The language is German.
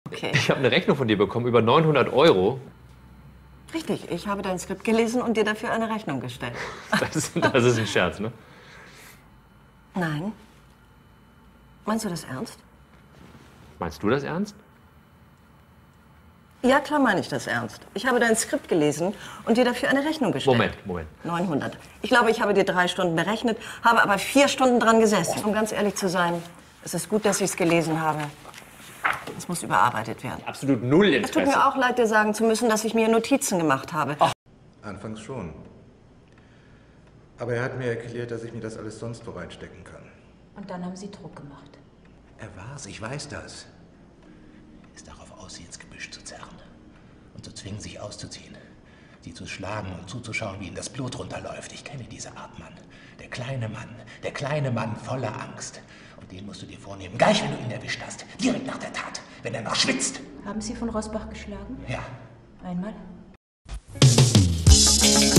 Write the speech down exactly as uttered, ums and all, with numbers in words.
Okay. Ich habe eine Rechnung von dir bekommen über neunhundert Euro. Richtig, ich habe dein Skript gelesen und dir dafür eine Rechnung gestellt. Das ist, das ist ein Scherz, ne? Nein. Meinst du das ernst? Meinst du das ernst? Ja, klar meine ich das ernst. Ich habe dein Skript gelesen und dir dafür eine Rechnung gestellt. Moment, Moment. neunhundert. Ich glaube, ich habe dir drei Stunden berechnet, habe aber vier Stunden dran gesessen. Um ganz ehrlich zu sein, es ist gut, dass ich es gelesen habe. Es muss überarbeitet werden. Absolut null Es Interesse. tut mir auch leid, dir sagen zu müssen, dass ich mir Notizen gemacht habe. Ach. Anfangs schon. Aber er hat mir erklärt, dass ich mir das alles sonst wo reinstecken kann. Und dann haben Sie Druck gemacht. Er war's, ich weiß das. Ist darauf aus, sie ins Gebüsch zu zerren und zu zwingen, sich auszuziehen. Sie zu schlagen und zuzuschauen, wie ihnen das Blut runterläuft. Ich kenne diese Art Mann. Der kleine Mann, der kleine Mann voller Angst. Und den musst du dir vornehmen, gleich wenn du ihn erwischt hast. Direkt nach der Tat, wenn er noch schwitzt. Haben Sie von Rosbach geschlagen? Ja. Einmal?